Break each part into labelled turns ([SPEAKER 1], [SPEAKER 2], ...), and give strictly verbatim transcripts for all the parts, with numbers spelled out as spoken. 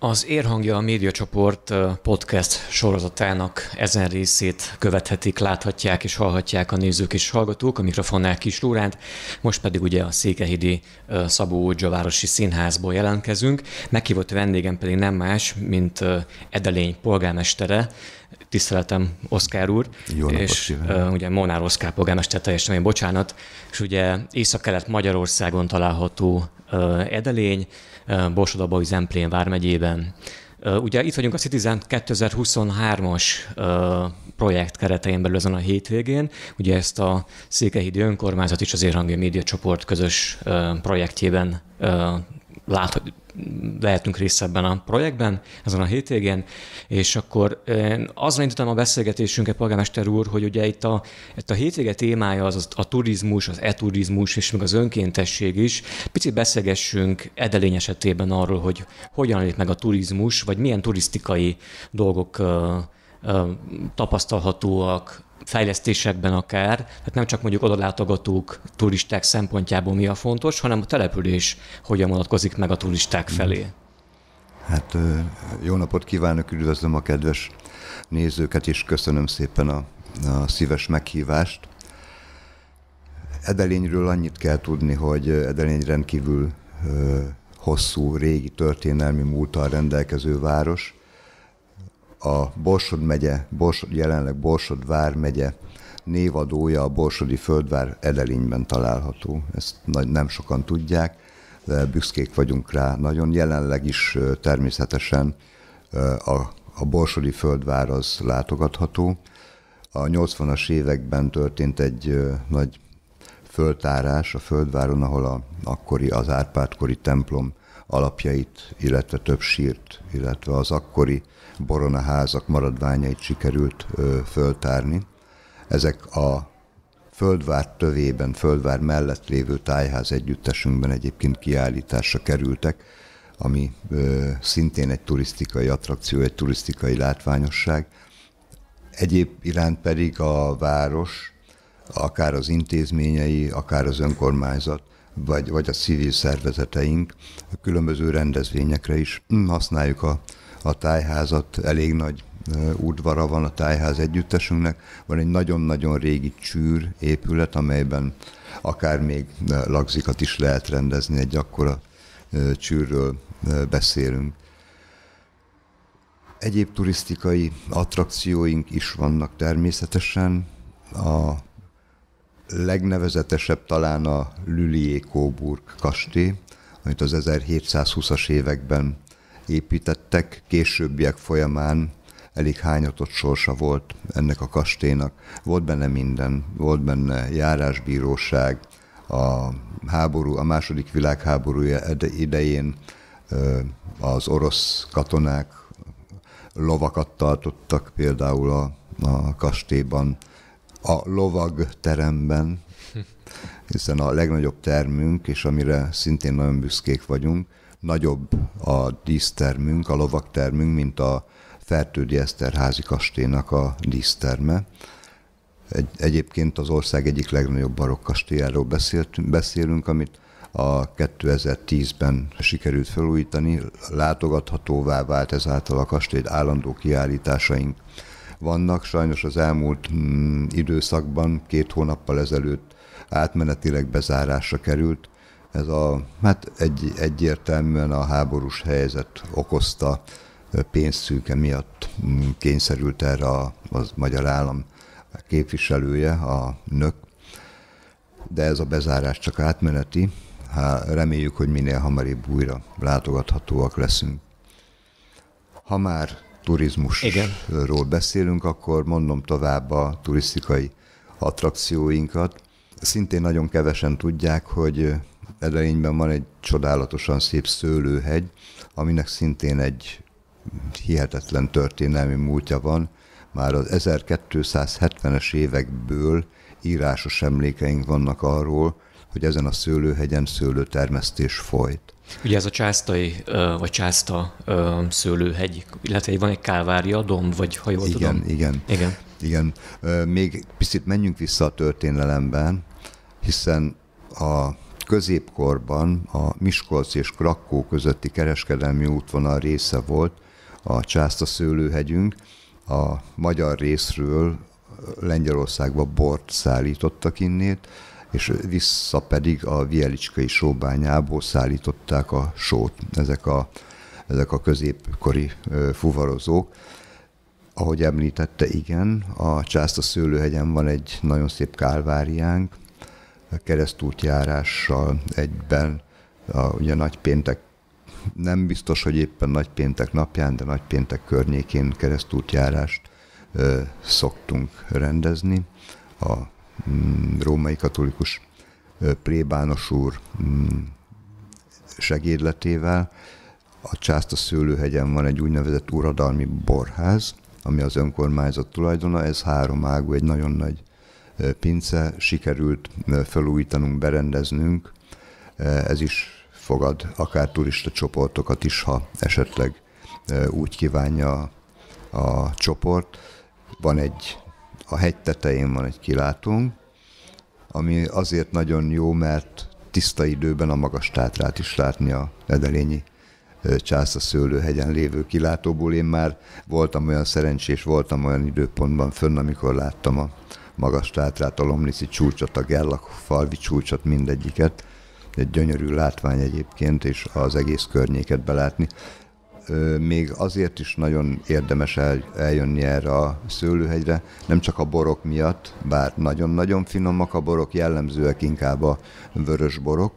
[SPEAKER 1] Az Érhangja médiacsoport podcast sorozatának ezen részét követhetik, láthatják és hallhatják a nézők és hallgatók, a mikrofonnál Kis Lóránt, most pedig ugye a székelyhídi Szabó-Gyula városi színházból jelentkezünk. Meghívott vendégem pedig nem más, mint Edelény polgármestere, tiszteletem Oszkár úr,
[SPEAKER 2] Jó napot
[SPEAKER 1] és
[SPEAKER 2] kívánok.
[SPEAKER 1] ugye Molnár Oszkár polgármester, teljesen én bocsánat, és ugye Észak-Kelet Magyarországon található Edelény, Borsod-Abaúj Zemplén vármegyében. Ugye itt vagyunk a Citizen kétezer-huszonhármas projekt keretein belül ezen a hétvégén. Ugye ezt a Székelyhídi Önkormányzat és az Érhangja médiacsoport közös projektjében lát, lehetünk részt ebben a projektben, ezen a hétvégén, és akkor azon indítottam a beszélgetésünket, polgármester úr, hogy ugye itt a, itt a hétvége témája az a turizmus, az e-turizmus és még az önkéntesség is. Picit beszélgessünk Edelény esetében arról, hogy hogyan lép meg a turizmus, vagy milyen turisztikai dolgok uh, uh, tapasztalhatóak, fejlesztésekben akár, tehát nem csak mondjuk odalátogatók, turisták szempontjából mi a fontos, hanem a település hogyan vonatkozik meg a turisták felé.
[SPEAKER 2] Hát jó napot kívánok, üdvözlöm a kedves nézőket, és köszönöm szépen a, a szíves meghívást. Edelényről annyit kell tudni, hogy Edelény rendkívül hosszú, régi történelmi múlttal rendelkező város. A Borsod megye, Borsod, jelenleg Borsod vármegye névadója, a Borsodi Földvár Edelényben található. Ezt nem sokan tudják, de büszkék vagyunk rá. Nagyon jelenleg is természetesen a, a Borsodi Földvár az látogatható. A nyolcvanas években történt egy nagy földtárás a Földváron, ahol a, akkori, az Árpád-kori templom alapjait, illetve több sírt, illetve az akkori boronaházak maradványait sikerült ö, föltárni. Ezek a Földvár tövében, Földvár mellett lévő tájház együttesünkben egyébként kiállításra kerültek, ami ö, szintén egy turisztikai attrakció, egy turisztikai látványosság. Egyéb iránt pedig a város, akár az intézményei, akár az önkormányzat, vagy, vagy a civil szervezeteink a különböző rendezvényekre is használjuk a a tájházat, elég nagy udvara van a tájház együttesünknek. Van egy nagyon-nagyon régi csűr épület, amelyben akár még lagzikat is lehet rendezni, egy akkora csűrről beszélünk. Egyéb turisztikai attrakcióink is vannak természetesen. A legnevezetesebb talán a Lülié-Coburg kastély, amit az ezerhétszázhúszas években építettek, későbbiek folyamán elég hányatott sorsa volt ennek a kastélynak. Volt benne minden, volt benne járásbíróság, a háború, a második világháború idején az orosz katonák lovakat tartottak például a, a kastélyban, a lovagteremben, hiszen a legnagyobb termünk, és amire szintén nagyon büszkék vagyunk, nagyobb a dísztermünk, a lovagtermünk, mint a Fertődi Eszterházy kastélynak a díszterme. Egy, egyébként az ország egyik legnagyobb barokk kastélyáról beszélünk, amit a kétezer-tízben sikerült felújítani, látogathatóvá vált ezáltal a kastély, állandó kiállításaink vannak. Sajnos az elmúlt mm, időszakban, két hónappal ezelőtt átmenetileg bezárásra került. Ez a, hát egy, egyértelműen a háborús helyzet okozta, pénzszűke miatt kényszerült erre a, a magyar állam képviselője, a nök, de ez a bezárás csak átmeneti. Hát reméljük, hogy minél hamarabb újra látogathatóak leszünk. Ha már turizmusról beszélünk, akkor mondom tovább a turisztikai attrakcióinkat. Szintén nagyon kevesen tudják, hogy Edelényben van egy csodálatosan szép szőlőhegy, aminek szintén egy hihetetlen történelmi múltja van. Már az ezerkétszázhetvenes évekből írásos emlékeink vannak arról, hogy ezen a szőlőhegyen szőlőtermesztés folyt.
[SPEAKER 1] Ugye ez a császtai, vagy császta szőlőhegy, illetve van egy kálvária, domb, vagy ha jól
[SPEAKER 2] igen,
[SPEAKER 1] tudom.
[SPEAKER 2] Igen,
[SPEAKER 1] igen.
[SPEAKER 2] igen. Még picit menjünk vissza a történelemben, hiszen a középkorban a Miskolc és Krakkó közötti kereskedelmi útvonal része volt a Császta-szőlőhegyünk. A magyar részről Lengyelországba bort szállítottak innét, és vissza pedig a Vielicskai sóbányából szállították a sót, ezek a, ezek a középkori fuvarozók. Ahogy említette, igen, a Császta-szőlőhegyen van egy nagyon szép kálváriánk, keresztútjárással egyben, a, ugye nagypéntek, nem biztos, hogy éppen nagypéntek napján, de nagypéntek környékén keresztútjárást ö, szoktunk rendezni. A mm, római katolikus ö, plébános úr mm, segédletével. A Császta-szőlőhegyen van egy úgynevezett uradalmi borház, ami az önkormányzat tulajdona, ez három ágú, egy nagyon nagy pince, sikerült felújítanunk, berendeznünk. Ez is fogad akár turista csoportokat is, ha esetleg úgy kívánja a csoport. Van egy, a hegy tetején van egy kilátónk, ami azért nagyon jó, mert tiszta időben a Magas-Tátrát is látni a Edelényi Császta-szőlőhegyen lévő kilátóból. Én már voltam olyan szerencsés, voltam olyan időpontban fönn, amikor láttam a Magas-Tátrát, a Lomnici csúcsot, a Gerlach-falvi csúcsot, mindegyiket. Egy gyönyörű látvány egyébként, és az egész környéket belátni. Még azért is nagyon érdemes el, eljönni erre a szőlőhegyre, nem csak a borok miatt, bár nagyon-nagyon finomak a borok, jellemzőek inkább a vörös borok.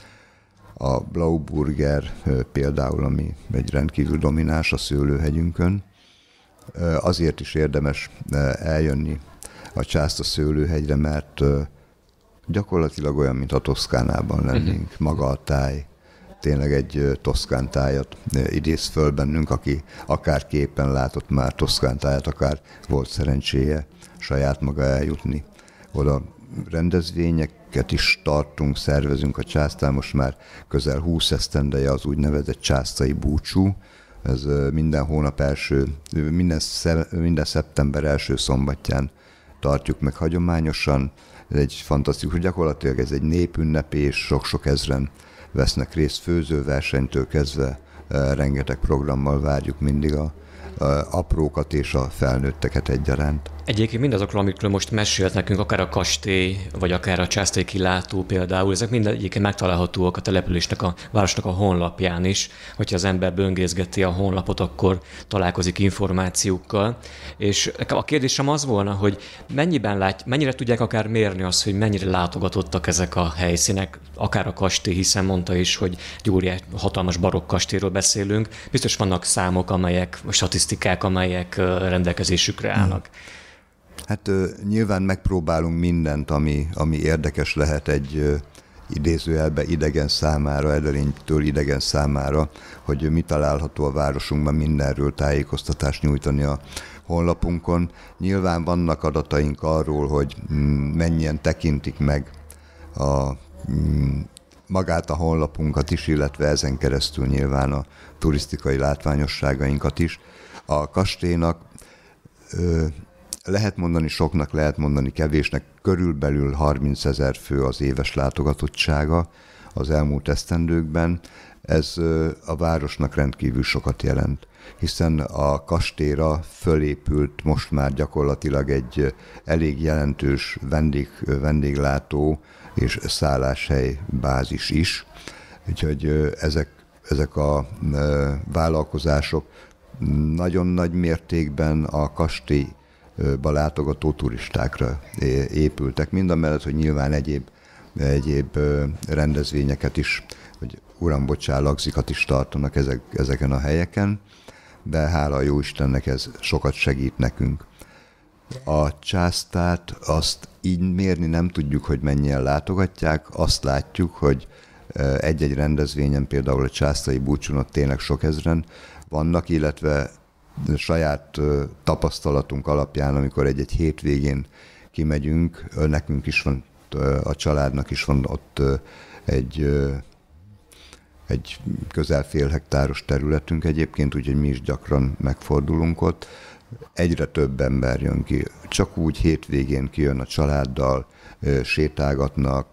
[SPEAKER 2] A Blauburger például, ami egy rendkívül domináns a szőlőhegyünkön. Azért is érdemes eljönni a Császta-szőlőhegyre, mert gyakorlatilag olyan, mint a Toszkánában lennénk. Maga a táj, tényleg egy toszkán tájat idéz föl bennünk, aki akár képen látott már toszkán tájat, akár volt szerencséje saját maga eljutni oda. Rendezvényeket is tartunk, szervezünk a Császtán, most már közel húsz esztendeje az úgynevezett császtai búcsú. Ez minden hónap első, minden, minden szeptember első szombatján tartjuk meg hagyományosan. Ez egy fantasztikus, gyakorlatilag ez egy népünnep, és sok-sok ezren vesznek részt, főzőversenytől kezdve rengeteg programmal várjuk mindig a, a aprókat és a felnőtteket egyaránt.
[SPEAKER 1] Egyébként mindazokról, amikről most mesélt nekünk, akár a kastély, vagy akár a császtai kilátó például, ezek mindegyébként megtalálhatóak a településnek, a városnak a honlapján is. Hogyha az ember böngészgeti a honlapot, akkor találkozik információkkal. És a kérdésem az volna, hogy mennyiben lát, mennyire tudják akár mérni azt, hogy mennyire látogatottak ezek a helyszínek, akár a kastély, hiszen mondta is, hogy egy óriás, hatalmas barokk kastélyról beszélünk. Biztos vannak számok, amelyek, statisztikák, amelyek rendelkezésükre állnak. Hmm.
[SPEAKER 2] Hát nyilván megpróbálunk mindent, ami, ami érdekes lehet egy idézőjelbe idegen számára, Edelénytől idegen számára, hogy mi található a városunkban, mindenről tájékoztatást nyújtani a honlapunkon. Nyilván vannak adataink arról, hogy mennyien tekintik meg a, magát a honlapunkat is, illetve ezen keresztül nyilván a turisztikai látványosságainkat is. A kastélynak lehet mondani soknak, lehet mondani kevésnek, körülbelül harmincezer fő az éves látogatottsága az elmúlt esztendőkben. Ez a városnak rendkívül sokat jelent, hiszen a kastélyra fölépült most már gyakorlatilag egy elég jelentős vendég, vendéglátó és szálláshely bázis is. Úgyhogy ezek, ezek a vállalkozások nagyon nagy mértékben a kastély látogató turistákra épültek. Mindamellett, hogy nyilván egyéb, egyéb rendezvényeket is, hogy uram, bocsán, lagzikat is tartanak ezek, ezeken a helyeken, de hála a jó Istennek ez sokat segít nekünk. A Császtát azt így mérni nem tudjuk, hogy mennyien látogatják, azt látjuk, hogy egy-egy rendezvényen, például a császtai búcsún ott tényleg sok ezren vannak, illetve saját tapasztalatunk alapján, amikor egy-egy hétvégén kimegyünk, nekünk is van, a családnak is van ott egy, egy közel fél hektáros területünk egyébként, úgyhogy mi is gyakran megfordulunk ott. Egyre több ember jön ki, csak úgy hétvégén kijön a családdal, sétálgatnak,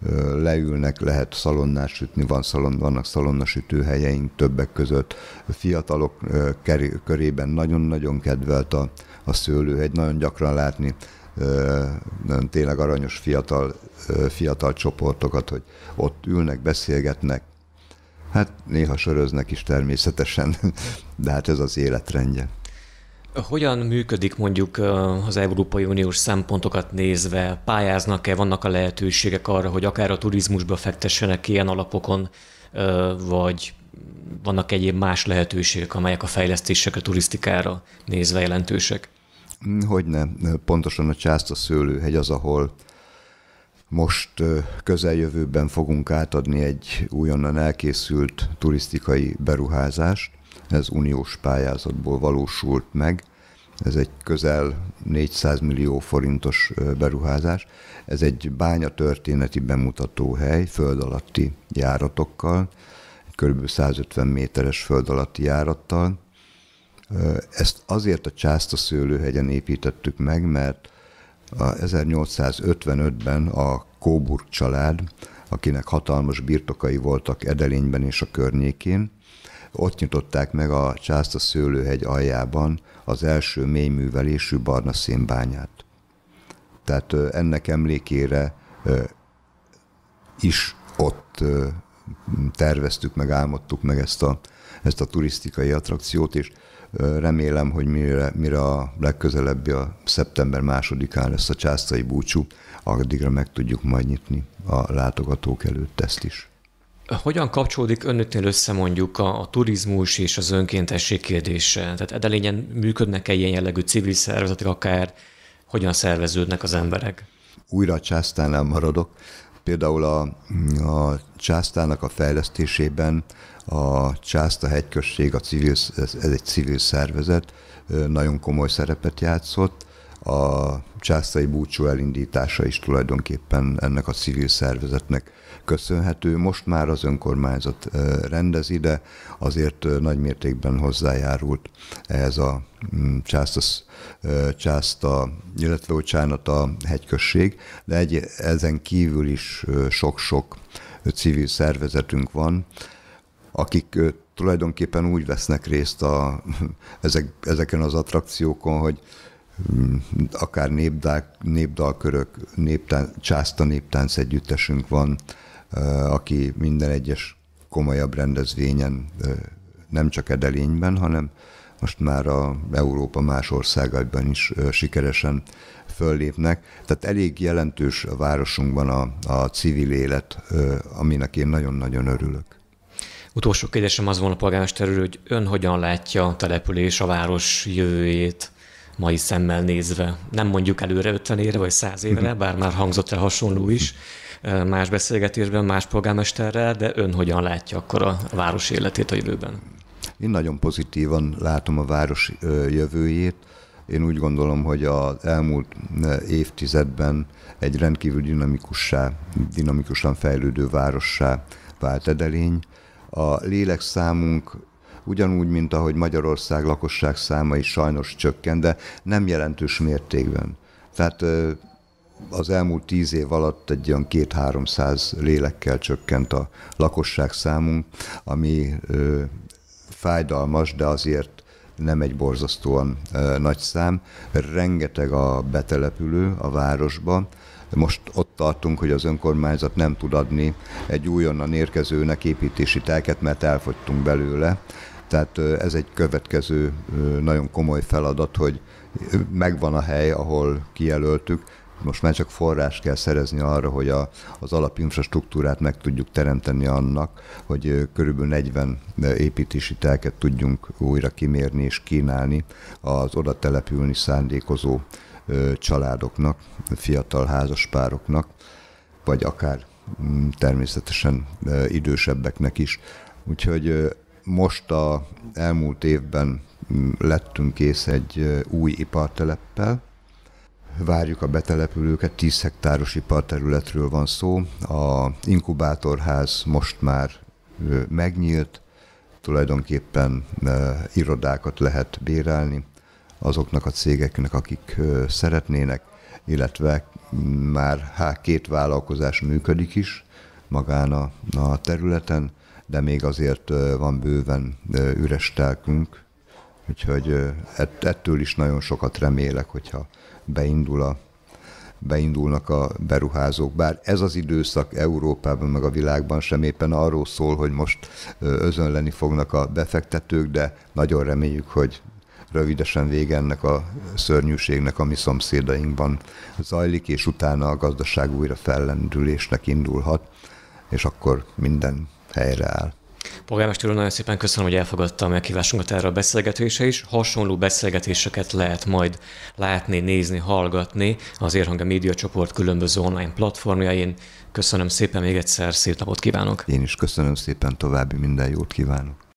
[SPEAKER 2] leülnek, lehet szalonnát sütni, van szalon, vannak szalonnasütőhelyeink többek között. Fiatalok körében nagyon-nagyon kedvelt a, a szőlőhegy, nagyon gyakran látni nagyon tényleg aranyos fiatal, fiatal csoportokat, hogy ott ülnek, beszélgetnek, hát néha söröznek is természetesen, de hát ez az életrendje.
[SPEAKER 1] Hogyan működik mondjuk az Európai Uniós szempontokat nézve? Pályáznak-e, vannak a lehetőségek arra, hogy akár a turizmusba fektessenek ilyen alapokon, vagy vannak egyéb más lehetőségek, amelyek a fejlesztésekre, turisztikára nézve jelentősek?
[SPEAKER 2] Hogyne, pontosan a Császta szőlőhegy az, ahol most közeljövőben fogunk átadni egy újonnan elkészült turisztikai beruházást. Ez uniós pályázatból valósult meg. Ez egy közel négyszáz millió forintos beruházás. Ez egy bányatörténeti bemutatóhely, föld alatti járatokkal, kb. százötven méteres föld alatti járattal. Ezt azért a Császta szőlőhegyen építettük meg, mert ezernyolcszázötvenötben a Coburg család, akinek hatalmas birtokai voltak Edelényben és a környékén, ott nyitották meg a Császta szőlőhegy aljában az első mélyművelésű barna szénbányát. Tehát ennek emlékére is ott terveztük meg, álmodtuk meg ezt a, ezt a turisztikai attrakciót, és remélem, hogy mire, mire a legközelebbi a szeptember másodikán lesz a császtai búcsú, addigra meg tudjuk majd nyitni a látogatók előtt ezt is.
[SPEAKER 1] Hogyan kapcsolódik önöknél össze mondjuk a, a turizmus és az önkéntesség kérdése? Tehát Edelényen működnek-e ilyen jellegű civil szervezetek, akár hogyan szerveződnek az emberek?
[SPEAKER 2] Újra a Császtánál maradok. Például a, a Császtának a fejlesztésében a Császta hegyközség, a civil, ez egy civil szervezet, nagyon komoly szerepet játszott. A császtai búcsú elindítása is tulajdonképpen ennek a civil szervezetnek köszönhető. Most már az önkormányzat rendezi, de azért nagy mértékben hozzájárult ehhez a Császta, Császta illetve bocsánat, a hegyközség, de egy, ezen kívül is sok-sok civil szervezetünk van, akik tulajdonképpen úgy vesznek részt a, ezek, ezeken az attrakciókon, hogy akár népdál, népdalkörök, néptán, Császta néptánc együttesünk van, aki minden egyes komolyabb rendezvényen, nem csak Edelényben, hanem most már a Európa más országaiban is sikeresen föllépnek. Tehát elég jelentős a városunkban a, a civil élet, aminek én nagyon-nagyon örülök.
[SPEAKER 1] Utolsó kérdésem az volna, polgármester úr, hogy ön hogyan látja a település, a város jövőjét mai szemmel nézve? Nem mondjuk előre ötven évre vagy száz évre, bár már hangzott el hasonló is más beszélgetésben, más polgármesterrel, de ön hogyan látja akkor a város életét a jövőben?
[SPEAKER 2] Én nagyon pozitívan látom a város jövőjét. Én úgy gondolom, hogy az elmúlt évtizedben egy rendkívül dinamikussá, dinamikusan fejlődő várossá vált Edelény. A lélekszámunk ugyanúgy, mint ahogy Magyarország lakosság száma is sajnos csökken, de nem jelentős mértékben. Tehát az elmúlt tíz év alatt egy olyan két-háromszáz lélekkel csökkent a lakosság számunk, ami fájdalmas, de azért nem egy borzasztóan nagy szám. Rengeteg a betelepülő a városba. Most ott tartunk, hogy az önkormányzat nem tud adni egy újonnan érkezőnek építési telket, mert elfogytunk belőle. Tehát ez egy következő nagyon komoly feladat, hogy megvan a hely, ahol kijelöltük. Most már csak forrás kell szerezni arra, hogy a, az alapinfrastruktúrát meg tudjuk teremteni annak, hogy körülbelül negyven építési telket tudjunk újra kimérni és kínálni az oda települni szándékozó családoknak, fiatal házaspároknak, vagy akár természetesen idősebbeknek is. Úgyhogy most a elmúlt évben lettünk kész egy új iparteleppel. Várjuk a betelepülőket, tíz hektáros iparterületről van szó. A inkubátorház most már megnyílt, tulajdonképpen irodákat lehet bérelni azoknak a cégeknek, akik szeretnének. illetve már hát két vállalkozás működik is magán a, a területen, de még azért van bőven üres telkünk, úgyhogy ettől is nagyon sokat remélek, hogyha beindul a, beindulnak a beruházók. Bár ez az időszak Európában meg a világban sem éppen arról szól, hogy most özönleni fognak a befektetők, de nagyon reméljük, hogy rövidesen vége ennek a szörnyűségnek a mi szomszédainkban zajlik, és utána a gazdaság újra fellendülésnek indulhat, és akkor minden helyre áll.
[SPEAKER 1] Polgármester úr, nagyon szépen köszönöm, hogy elfogadta a meghívásunkat erre a beszélgetésre is. Hasonló beszélgetéseket lehet majd látni, nézni, hallgatni az Érhang Média Csoport különböző online platformjain. Köszönöm szépen még egyszer, szép napot kívánok!
[SPEAKER 2] Én is köszönöm szépen, további minden jót kívánok!